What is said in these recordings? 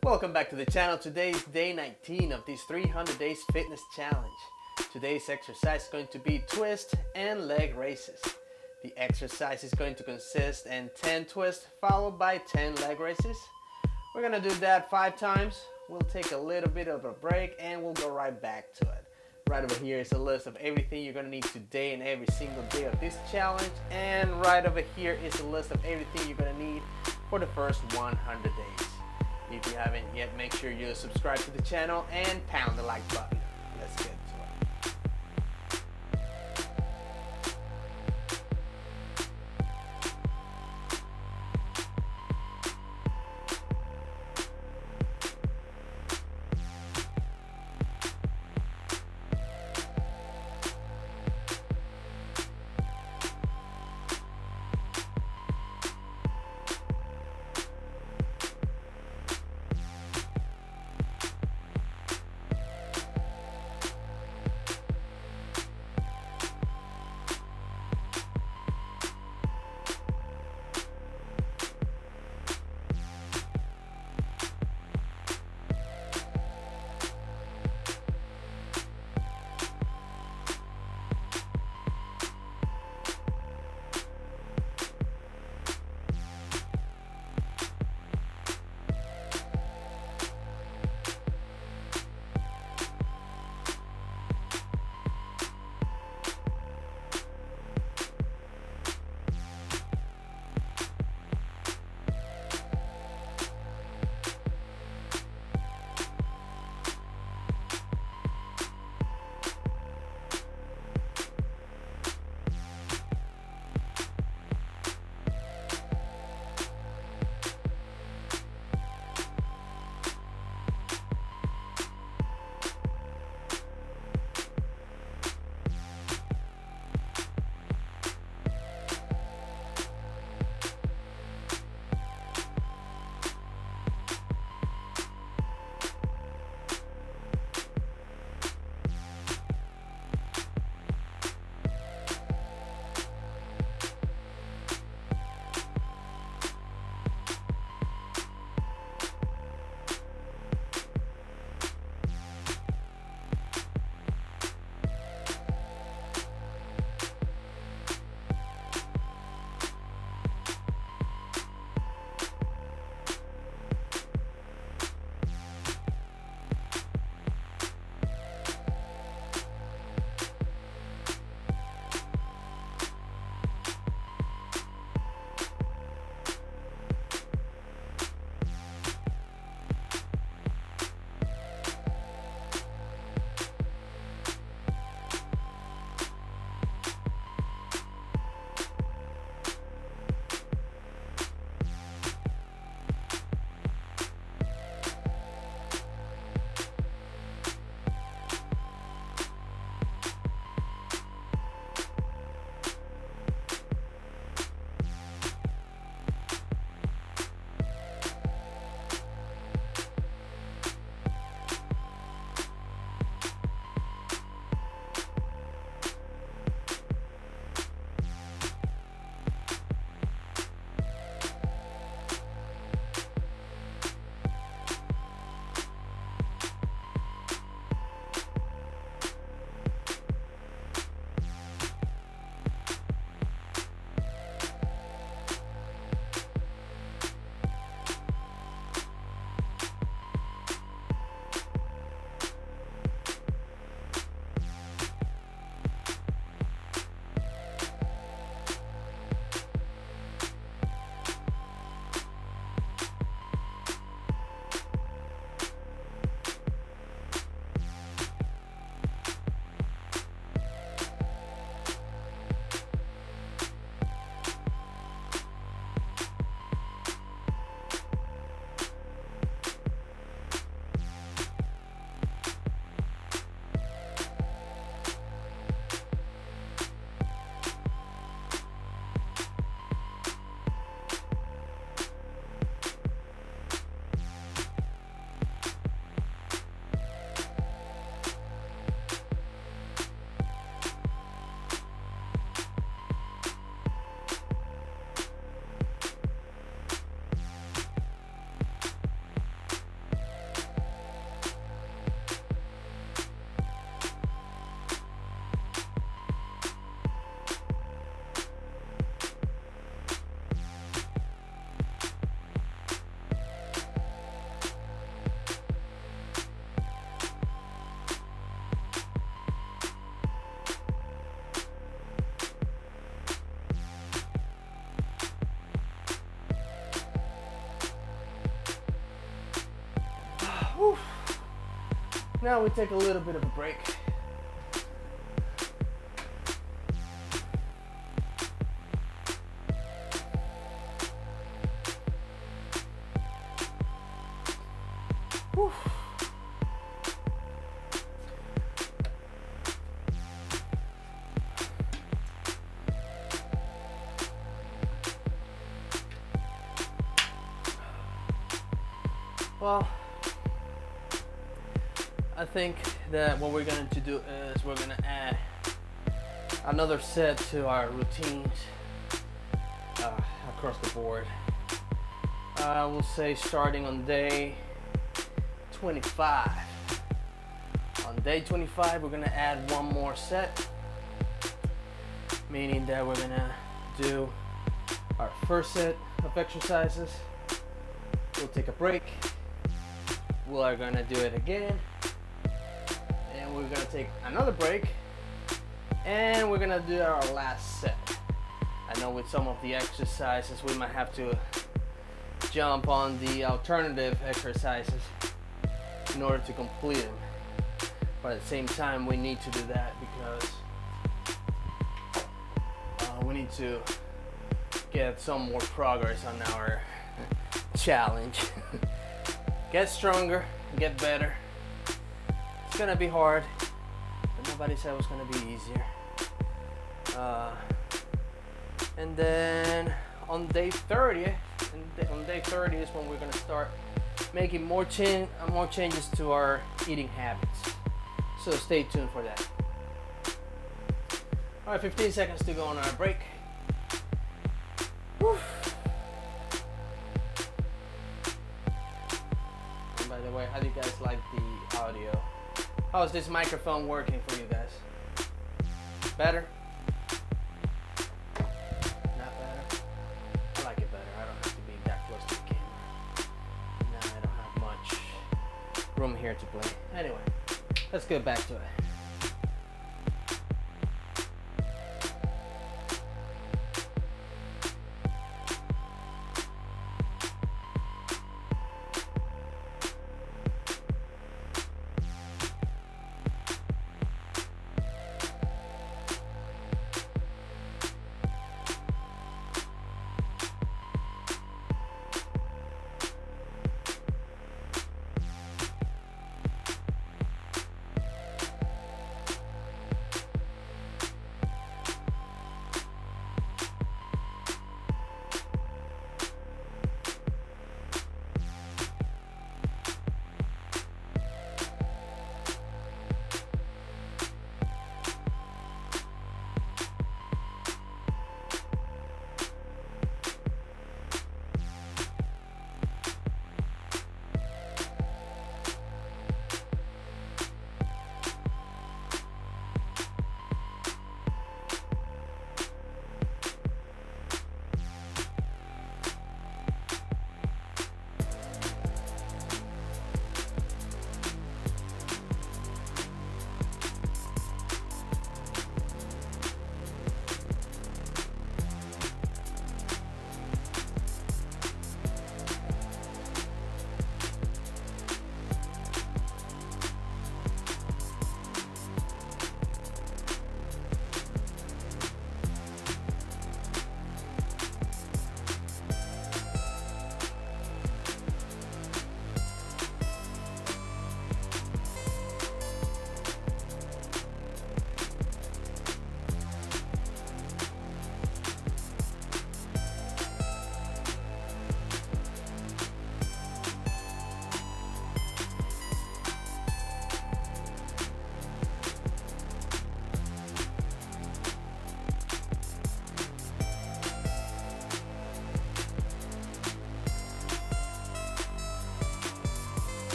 Welcome back to the channel. Today is day 19 of this 300 days fitness challenge. Today's exercise is going to be twist and leg raises. The exercise is going to consist in 10 twists followed by 10 leg raises. We're gonna do that 5 times. We'll take a little bit of a break and we'll go right back to it. Right over here is a list of everything you're gonna need today and every single day of this challenge. And right over here is a list of everything you're gonna need for the first 100 days. If you haven't yet, make sure you subscribe to the channel and pound the like button. Let's get to it. Whew. Now we take a little bit of a break. Whew. Well, I think that what we're going to do is we're going to add another set to our routines across the board. I will say starting on day 25. On day 25, we're going to add one more set, meaning that we're going to do our first set of exercises. We'll take a break. We are going to do it again, and we're going to take another break, and we're going to do our last set. I know with some of the exercises we might have to jump on the alternative exercises in order to complete them, but at the same time we need to do that because we need to get some more progress on our challenge. Get stronger, get better. It's gonna be hard, but nobody said it was gonna be easier. And then on day 30, on day 30 is when we're gonna start making more changes to our eating habits. So stay tuned for that. All right, 15 seconds to go on our break. Whew. By the way, how do you guys like the audio? How is this microphone working for you guys? Better? Not better? I like it better. I don't have to be that close to the camera. Now I don't have much room here to play. Anyway, let's get back to it.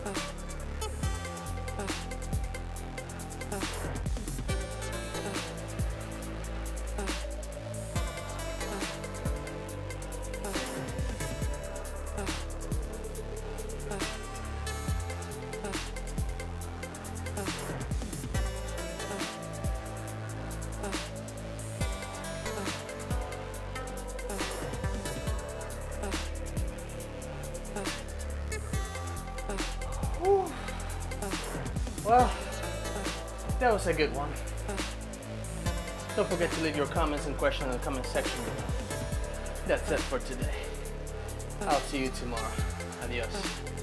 Well, that was a good one. Don't forget to leave your comments and questions in the comment section below. That's it for today. I'll see you tomorrow. Adios.